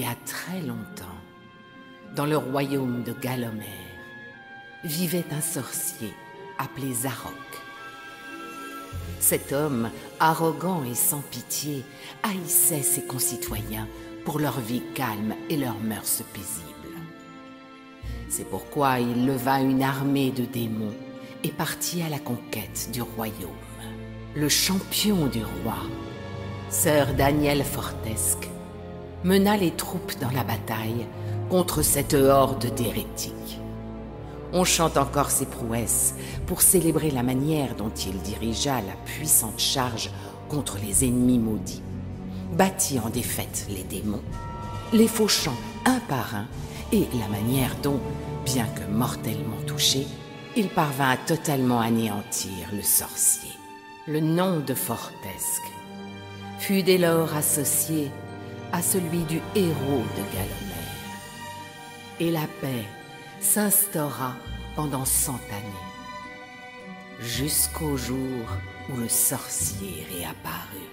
y a très longtemps, dans le royaume de Galomer, vivait un sorcier appelé Zarok. Cet homme, arrogant et sans pitié, haïssait ses concitoyens pour leur vie calme et leurs mœurs paisibles. C'est pourquoi il leva une armée de démons et partit à la conquête du royaume. Le champion du roi, Sir Daniel Fortesque, mena les troupes dans la bataille contre cette horde d'hérétiques. On chante encore ses prouesses pour célébrer la manière dont il dirigea la puissante charge contre les ennemis maudits, battit en défaite les démons, les fauchant un par un, et la manière dont, bien que mortellement touché, il parvint à totalement anéantir le sorcier. Le nom de Fortesque fut dès lors associé à celui du héros de Galomer. Et la paix s'instaura pendant 100 années, jusqu'au jour où le sorcier réapparut.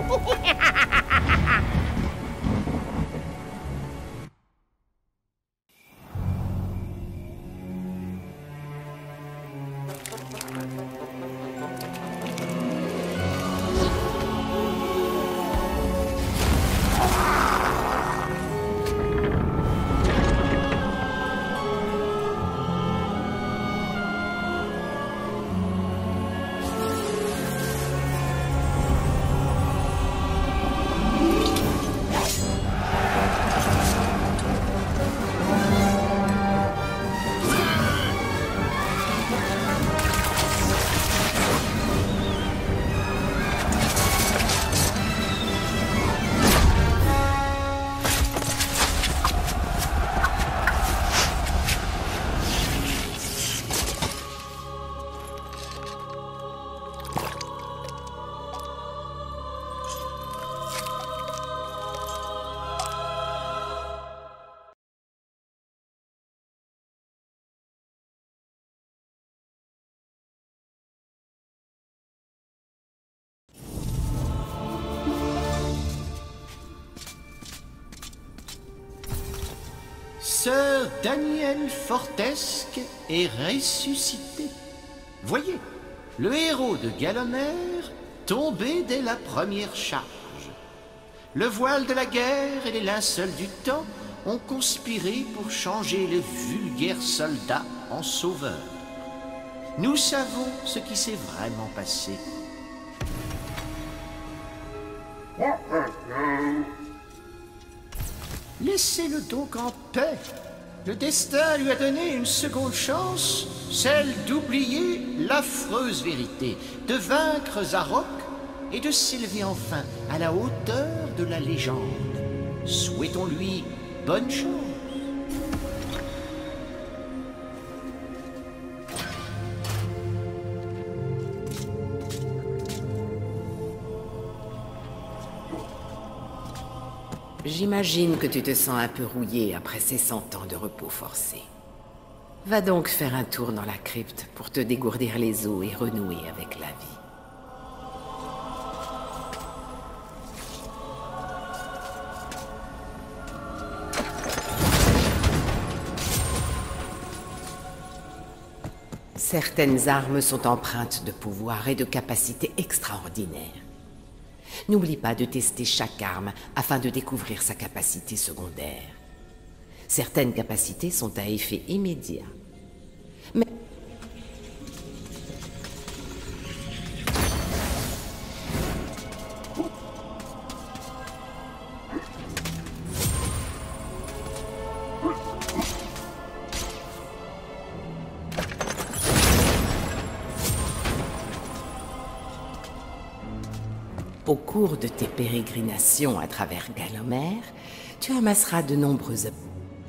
Sir Daniel Fortesque est ressuscité. Voyez, le héros de Galomère tombé dès la première charge. Le voile de la guerre et les linceuls du temps ont conspiré pour changer le vulgaire soldat en sauveur. Nous savons ce qui s'est vraiment passé. Laissez-le donc en paix. Le destin lui a donné une seconde chance, celle d'oublier l'affreuse vérité, de vaincre Zarok et de s'élever enfin à la hauteur de la légende. Souhaitons-lui bonne chance. J'imagine que tu te sens un peu rouillé après ces 100 ans de repos forcé. Va donc faire un tour dans la crypte pour te dégourdir les os et renouer avec la vie. Certaines armes sont empreintes de pouvoir et de capacités extraordinaires. N'oublie pas de tester chaque arme afin de découvrir sa capacité secondaire. Certaines capacités sont à effet immédiat. Mais au cours de tes pérégrinations à travers Galomère, tu amasseras de nombreux objets.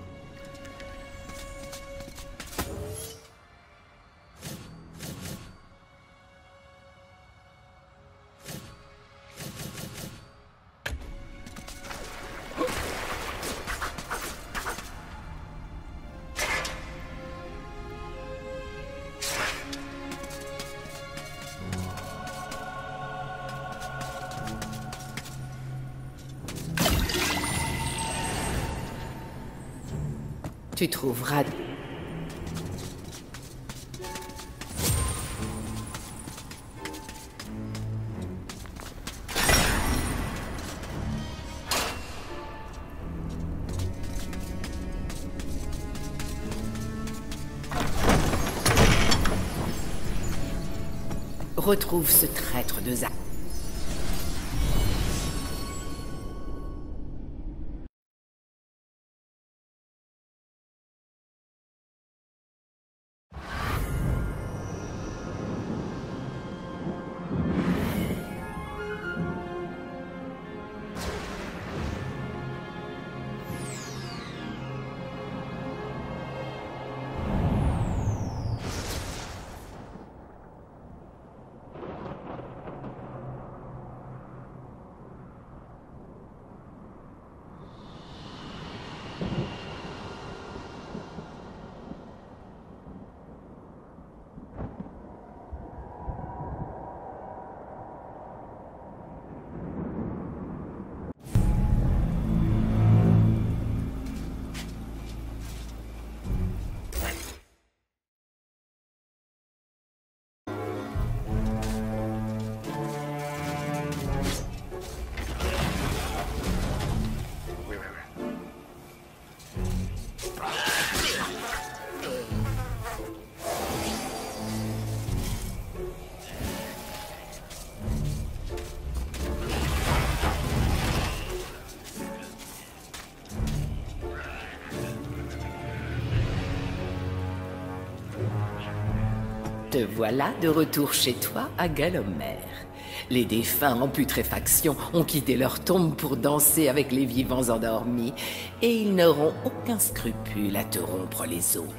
Tu trouveras... Retrouve ce traître de Zarok. Te voilà de retour chez toi à Galomère. Les défunts en putréfaction ont quitté leur tombe pour danser avec les vivants endormis, et ils n'auront aucun scrupule à te rompre les os.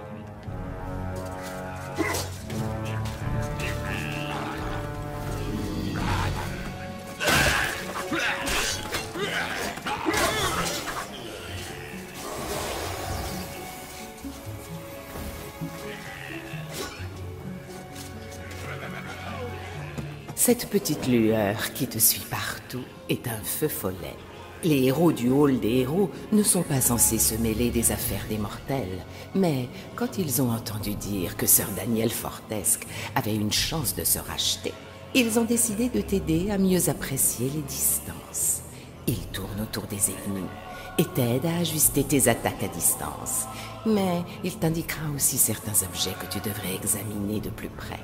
Cette petite lueur qui te suit partout est un feu follet. Les héros du hall des héros ne sont pas censés se mêler des affaires des mortels, mais quand ils ont entendu dire que Sir Daniel Fortesque avait une chance de se racheter, ils ont décidé de t'aider à mieux apprécier les distances. Ils tournent autour des ennemis et t'aident à ajuster tes attaques à distance, mais il t'indiquera aussi certains objets que tu devrais examiner de plus près.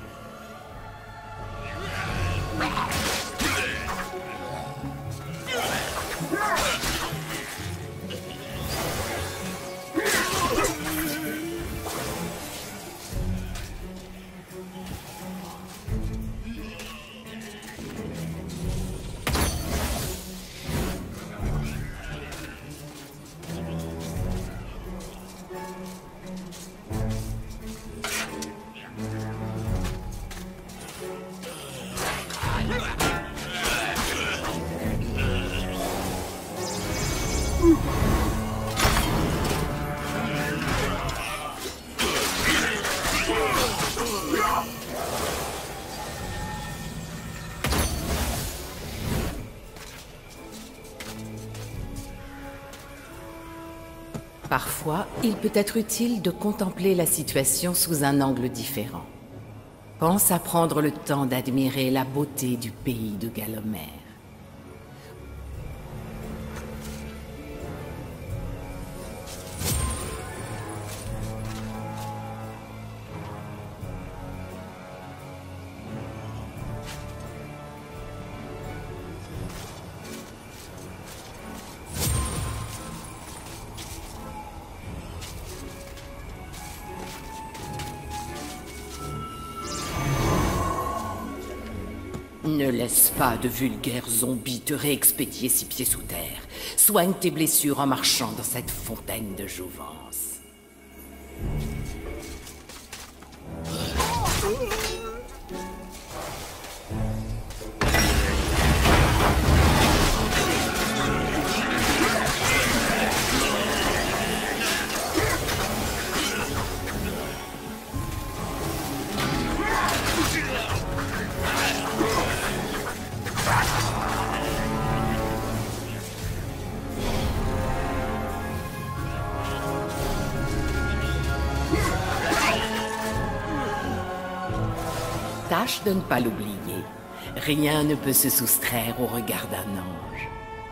Parfois, il peut être utile de contempler la situation sous un angle différent. Pense à prendre le temps d'admirer la beauté du pays de Galomère. Ne laisse pas de vulgaires zombies te réexpédier 6 pieds sous terre. Soigne tes blessures en marchant dans cette fontaine de jouvence. Tâche de ne pas l'oublier. Rien ne peut se soustraire au regard d'un ange.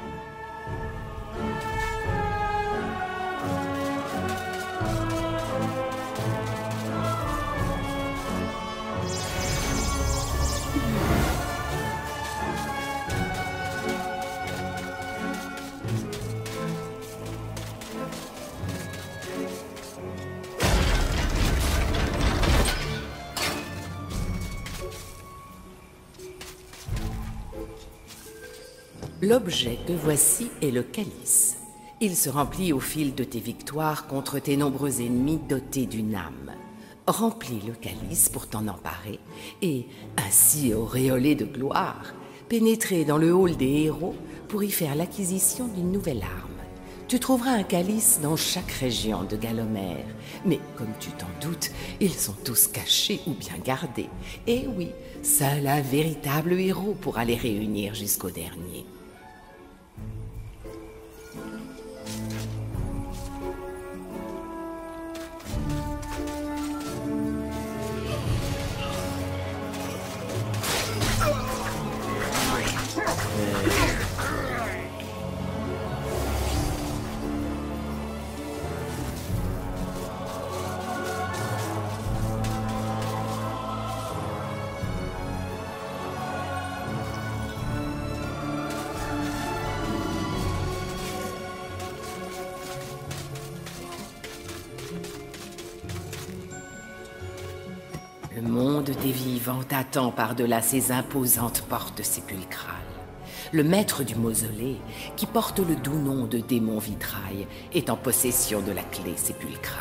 L'objet que voici est le calice. Il se remplit au fil de tes victoires contre tes nombreux ennemis dotés d'une âme. Remplis le calice pour t'en emparer et, ainsi auréolé de gloire, pénétrer dans le hall des héros pour y faire l'acquisition d'une nouvelle arme. Tu trouveras un calice dans chaque région de Galomère, mais comme tu t'en doutes, ils sont tous cachés ou bien gardés. Et oui, seul un véritable héros pourra les réunir jusqu'au dernier. Le monde des vivants t'attend par-delà ces imposantes portes sépulcrales. Le maître du mausolée, qui porte le doux nom de démon vitrail, est en possession de la clé sépulcrale.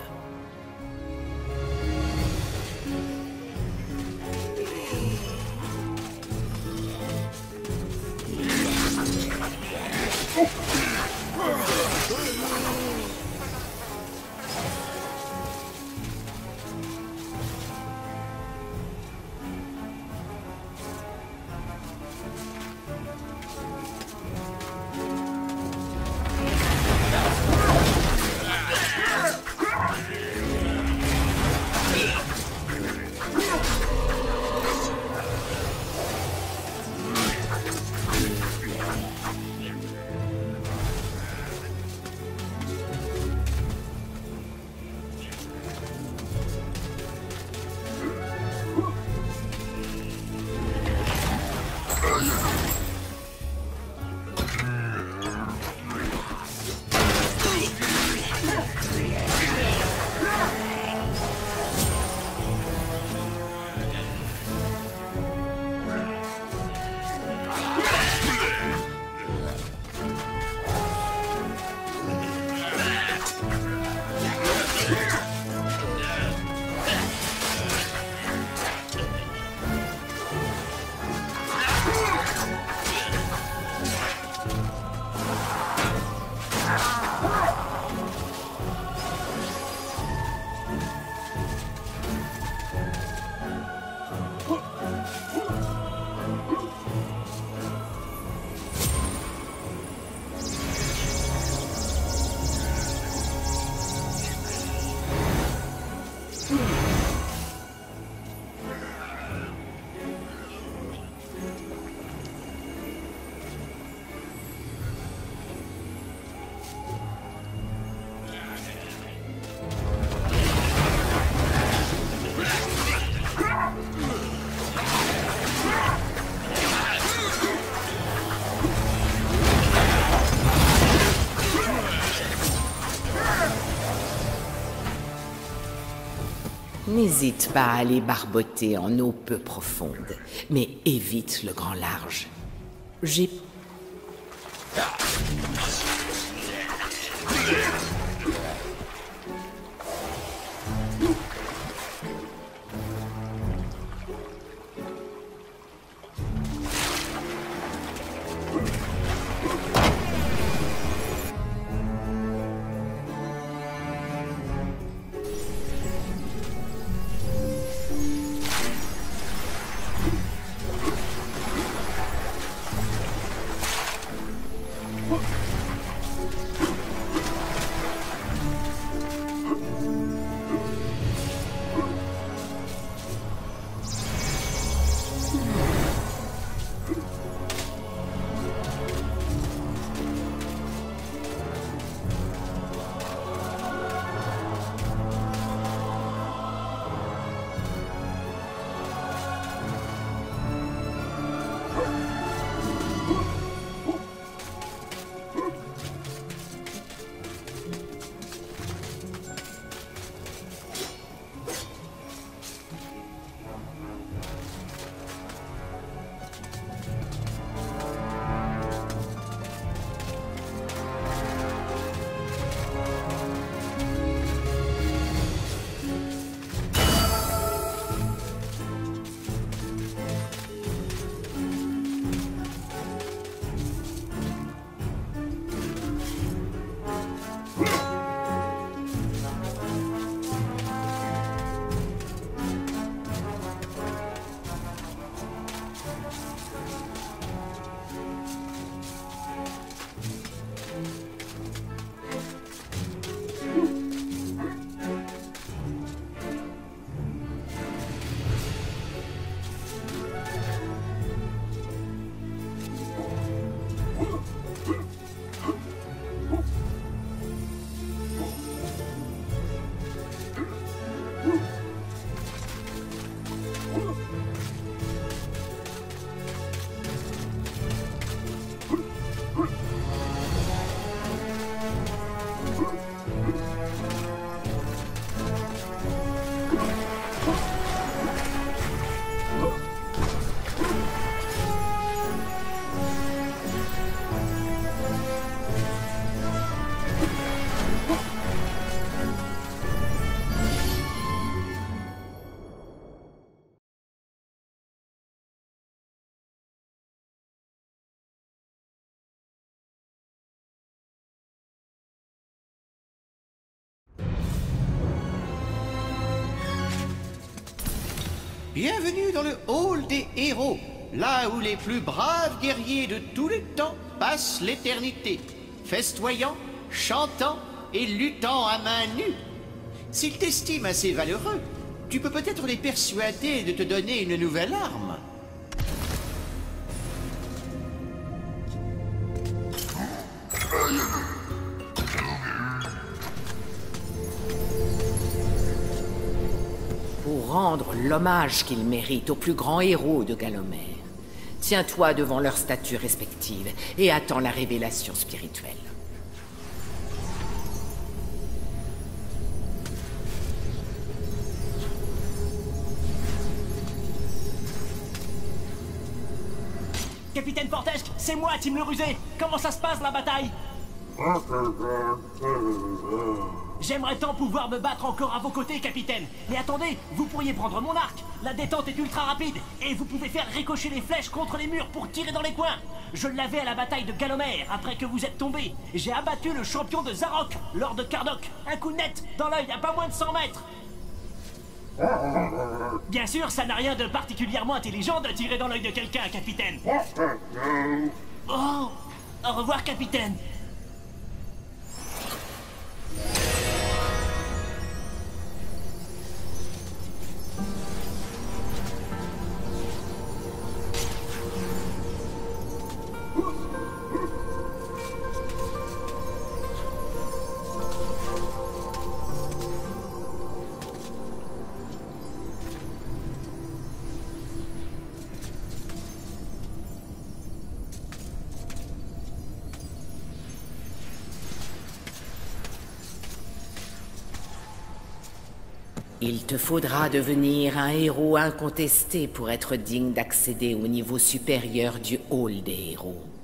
N'hésite pas à aller barboter en eau peu profonde, mais évite le grand large. J'ai... Bienvenue dans le hall des héros, là où les plus braves guerriers de tous les temps passent l'éternité, festoyant, chantant et luttant à main nue. S'ils t'estiment assez valeureux, tu peux peut-être les persuader de te donner une nouvelle arme. Pour rendre l'hommage qu'ils méritent aux plus grands héros de Galomère, tiens-toi devant leurs statues respectives et attends la révélation spirituelle. Capitaine Fortesque, c'est moi, Tim le Rusé. Comment ça se passe, la bataille? J'aimerais tant pouvoir me battre encore à vos côtés, capitaine. Mais attendez, vous pourriez prendre mon arc. La détente est ultra rapide. Et vous pouvez faire ricocher les flèches contre les murs pour tirer dans les coins. Je l'avais à la bataille de Galomère, après que vous êtes tombé. J'ai abattu le champion de Zarok, Lord Cardok. Un coup net, dans l'œil, à pas moins de 100 mètres. Bien sûr, ça n'a rien de particulièrement intelligent de tirer dans l'œil de quelqu'un, capitaine. Oh, au revoir, capitaine. Il te faudra devenir un héros incontesté pour être digne d'accéder au niveau supérieur du hall des héros.